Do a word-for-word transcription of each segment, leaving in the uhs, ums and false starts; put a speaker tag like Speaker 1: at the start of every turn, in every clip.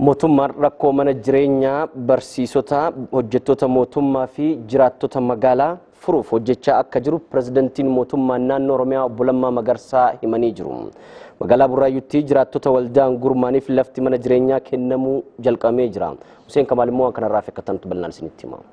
Speaker 1: Mootummaan rakkoo mana jireenyaa barsiisota hojjettoota mootummaa fi jiraattota magaalaa furuuf hojjechaa akka jiru pirezidantiin mootummaa naannoo Oromiyaa Obbo Lammaa Magarsaa himanii jiru. Magaalaa Burraayyuutti jiraattota waldaan gurmaaniif lafti mana jireenyaa kennamuu jalqabamee jira. Hussein Kamaal immoo waan kanarraa fakkatantu bal'inaan isinitti hima.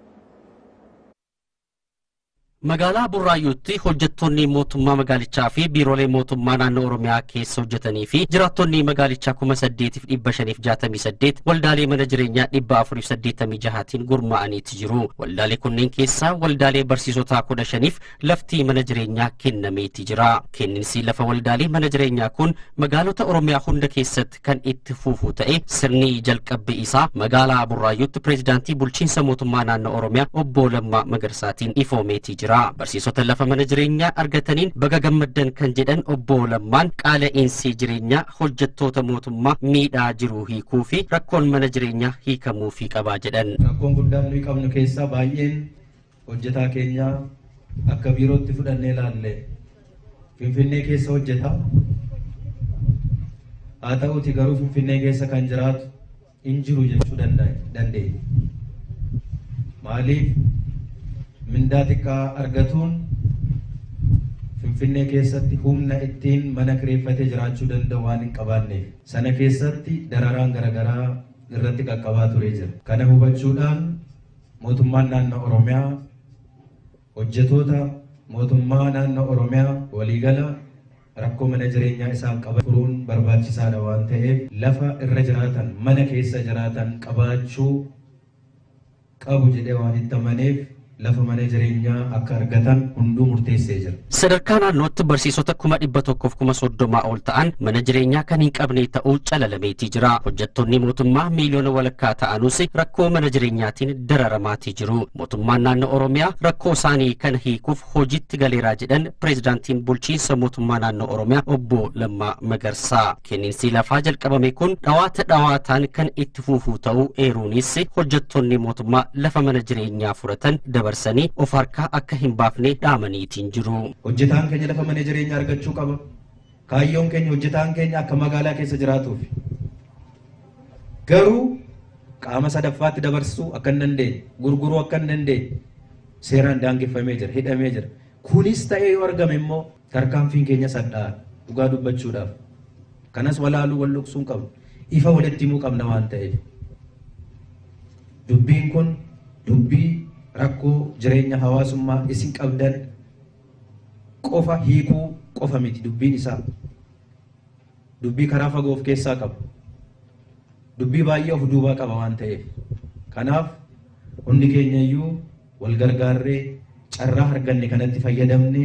Speaker 2: Magaalaa Burraayyuutti hojjettoonni mootummaa magaalichaa fi biiroolee mootummaa naannoo Oromiyaa keessa hojjetanii fi jiraattonni magaalichaa kuma saddeetiif dhibba shaniif jaatamii saddeet waldaalee mana jireenyaa dhibba afuriif saddeettamii jahaatiin gurmaa'aniiti jiru. Waldaalee kunneen keessaa waldaalee barsiisotaa kudha shaniif lafti mana jireenyaa kennameeti jira. Kenniinsi lafa waldaalee mana jireenyaa kun magaalota Oromiyaa hunda keessatti kan itti fufu ta'e sirni jalqabbii isaa magaalaa Burraayyuutti pireezidaantii bulchiinsa mootummaa naannoo Oromiyaa Obbo Lammaa Magarsaatiin ifoomeeti jira. Barsiisota lafa mana jireenyaa argataniin baga gammaddan kan jedhan Obbo Lammaan qaala'insi jireenyaa hojjettoota mootummaa miidhaa jiru hiikuu fi rakkoon mana jireenyaa hiikamuu fi qabaa jedhan.
Speaker 3: Rakkoon guddaan nuyi qabnu keessaa baay'een hojjetaa keenya akka biirootti fudhannee ilaalle Finfinnee keessa hojjeta. Haa ta'uuti garuu Finfinnee keessa kan jiraatu hin jiru jechuu dandeenya. Maaliif? Mindaa xiqqaa argatuun Finfinnee keessatti humna ittiin mana kireeffatee jiraachuu danda'u waan hin qabaanneef sana keessatti dararaan garaagaraa irratti qaqqabaa turee jira. Kana hubachuudhaan mootummaan naannoo Oromiyaa hojjettoota mootummaa naannoo Oromiyaa waliigala rakkoo mana jireenyaa isaan qaban furuun barbaachisaadha waan ta'eef lafa irra jiraatan mana keessa jiraatan qabaachuu qabu jedhee waan itti amaneef lafa mana jireenyaa akka argatan hunduu murteessee jira.
Speaker 2: Sadarkaa naannootti barsiisota kuma dhibba tokkoof kuma soddomaa ol ta'an mana jireenyaa kan hin qabne ta'uu calalameetii jira. Hojjettoonni mootummaa miiliyoona walakkaa ta'anus rakkoo mana jireenyaatiin dararamaati jiru. Mootummaan naannoo Oromiyaa rakkoo isaanii kana hiikuuf hojiitti galeeraa jedhan pireezidaantiin bulchiinsa mootummaa naannoo Oromiyaa Obbo Lammaa Magarsaa. Kenniinsi lafaa jalqabame kun dhawaata dhawaataan kan itti fufuu ta'uu eeruunis hojjettoonni mootummaa lafa mana jireenyaa furatan dabarsanii of harkaa akka hin baafne dhaamaniitiin jiru.
Speaker 3: Hojjetaan keenya lafa mana jireenyaa argachuu qaba. Kaayyoon keenya hojjetaan keenya akka magaalaa keessa jiraatuuf. Garuu qaama sadaffaatti dabarsuu akka hin dandeenye, gurguruu akka hin dandeenye seeraan daangeffamee jira, hidhamee jira. Kunis ta'ee yoo argame immoo tarkaanfiin keenya sadhaa dhugaa dubbachuudhaaf. Kanas walaaluu wal luqsuu qabna. Ifa walitti himuu qabna waan ta'eef. Dubbiin kun dubbii rakkoo jireenya hawaasummaa isin qabdan qofa hiikuu qofa miti dubbiin isaa. Dubbii karaa fagoo of keessaa qaba. Dubbii baay'ee of duubaa qaba waan ta'eef. Kanaaf hundi keenya iyyuu wal gargaarree carraa arganne kanatti fayyadamne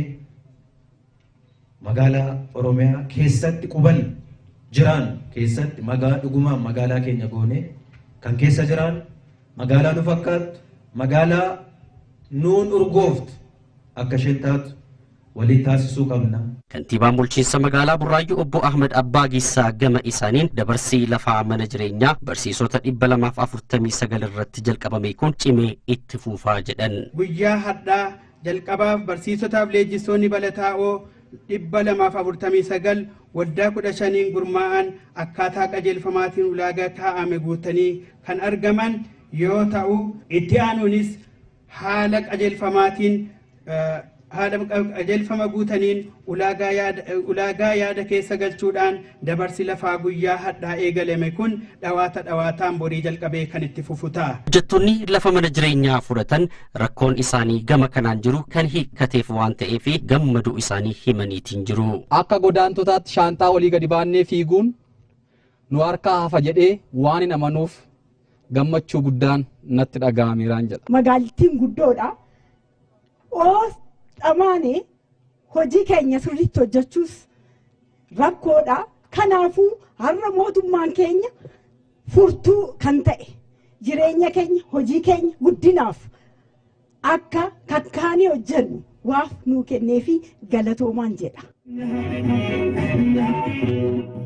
Speaker 3: magaalaa Oromiyaa keessatti quban jiraan keessatti magaalaa dhugumaan magaalaa keenya goone kan keessa jiraan magaalaa nu fakkaattu magaalaa nuun urgooftu akka isheen taatu waliin taasisuu qabna.
Speaker 2: Kantiibaan bulchiinsa magaalaa Burraayyuu Obbo Ahmed Abbaagisaa gama isaaniin dabarsii lafaa mana jireenyaa barsiisota dhibba lamaaf afurtamii sagal irratti jalqabame kun cimee itti fufaa jedhan.
Speaker 4: Guyyaa hadhaa jalqabaaf barsiisotaaf leenjistoonni balataa'oo dhibba lamaaf afurtamii sagal waggaa kudha shaniin gurmaa'an akkaataa qajeelfamaatiin ulaagaa kaa'ame guutanii kan argaman yoo ta'u itti aanuunis haala qajeelfamaatiin haala qajeelfama guutaniin ulaagaa yaada ulaagaa yaada keessa galchuudhaan dabarsi lafaa guyyaa hadhaa eegalame kun dhawaata dhawaataan borii jalqabee kan itti fufu ta'a.
Speaker 2: Hojjettoonni lafa mana jireenyaa fudhatan rakkoon isaanii gama kanaan jiru kan hiikkateef waan ta'eef gammaduu isaanii himaniitiin jiru.
Speaker 5: Akka godaantotaatti shaantaa olii gadi baannee fiiguun nu harkaa hafa jedhee waan hin amanuuf gammachuu guddaan natti dhaga'ameeraan jedha.
Speaker 6: Magaalattiin guddoodha. Oo dhamaane hojii keenya sirriitti hojjechuus rakkoodha. Kanaafuu har'a mootummaan keenya furtuu kan ta'e jireenya keenya hojii keenya guddinaaf akka kakkaanii hojjennu waaf nuu kenneefi galatoomaan jedha.